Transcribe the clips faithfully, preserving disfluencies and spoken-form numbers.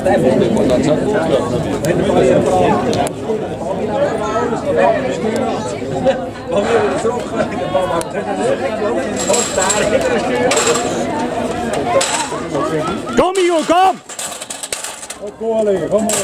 Kom Igor, kom! Kom!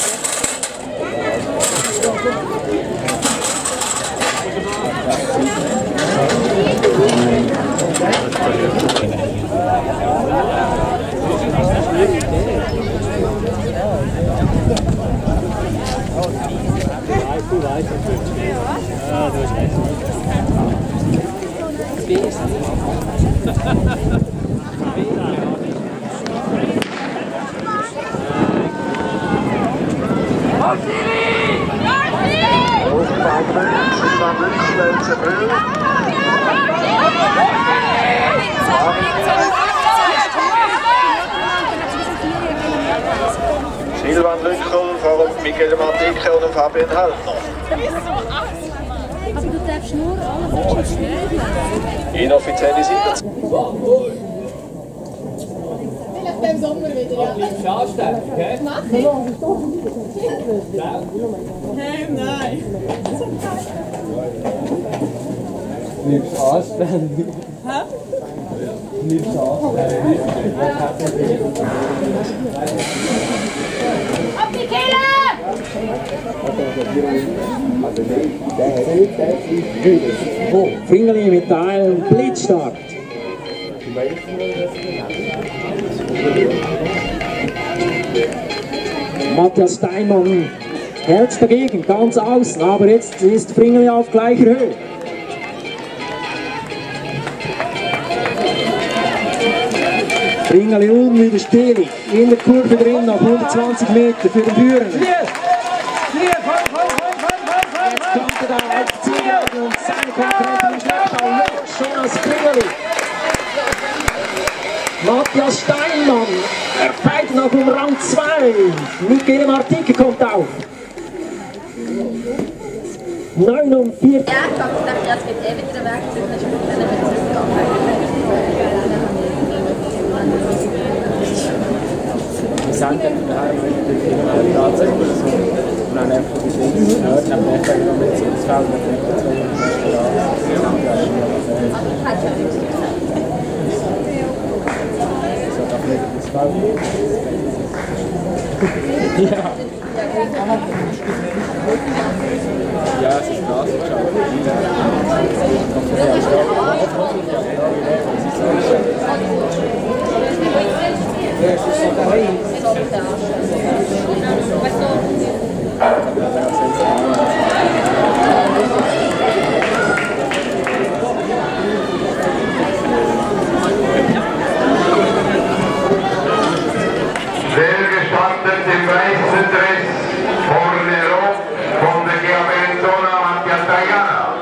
Michele Marticke und Fabian Hellner. Aber du darfst nur alle schnell. Inoffizielle Sieger. Vielleicht beim Sommer wieder, ja. Bleibst du anständig, gell? Mach ich. Nein, nein. Bleibst du anständig? Hä? Bleibst du anständig? Ab die Kehle! Fingerli mit einem Blitzstart. Matthias Steinmann hält dagegen, ganz außen, aber jetzt ist Fingerli auf gleicher Höhe. Fingerli unwiderstehlich in der Kurve drin auf hundertzwanzig Meter für den Führenden. Jetzt kommt er da auf die Zielgerade und seine Konkurrentin im Schlepptau schon als Fingerli. Matthias Steinmann, er feilt noch um Rang zwei. Michele Marticke kommt auf. neunundvierzig. Ja, ich dachte, jetzt geht eh wieder weg, das ist nicht mit zurückgegangen. Wir sagen dann daheim, wenn wir da sind oder so. Und dann einfach ein bisschen gehört, dann haben wir noch mit ins Feld und ja. Ja, es ist krass. Sehr gestartet im weißen Dress, vorne rot von der Giabentona Mattiataiana.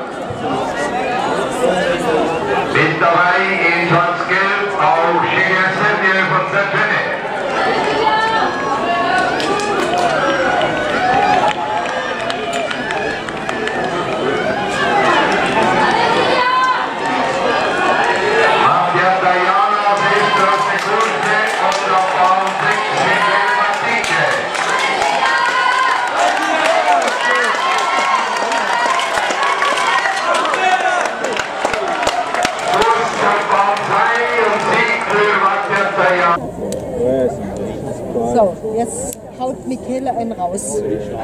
Mit dabei in schwarz-gelb auch Chiesenje von der Gene. Mattiataiana, bester Sekunde und auf Bahn sechs Michele Marticke. Schluss auf Bahn zwei und Sieg für Mattiataiana. So, jetzt haut Michele einen raus.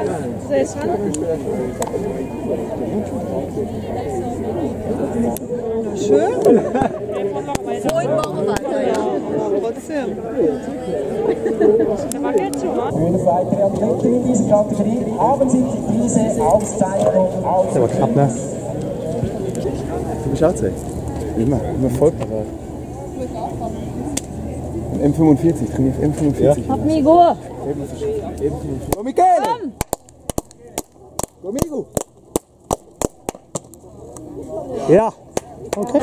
Schön. Vorhin machen wir weiter, ja. Trotzdem. Für weitere Athleten in dieser Kategorie haben Sie diese Auszeichnung aus. Das war knapp, ne? Du bist auch zu. Immer, immer voll parat. M fünfundvierzig, trainiere auf M fünfundvierzig. Hab Migo. Go Michele! Go Migo! Ja, okay.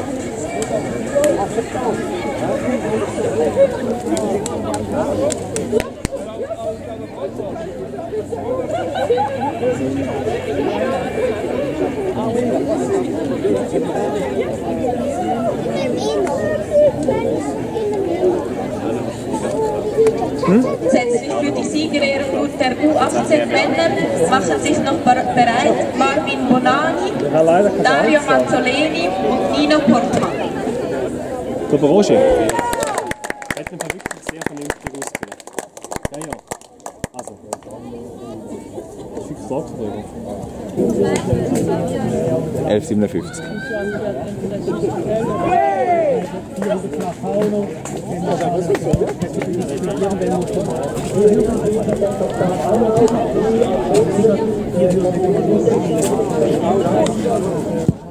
Grundsätzlich würde ich U achtzehn Männer machen sich noch bereit. Marvin Bonani, Dario Mazzoleni und Nino Portmani. Super, Roger. Hat ein paar wirklich sehr vernünftig ausgeführt. Ja, ja. Also. Das ist fix klar drüber. elf siebenundfünfzig. Ja.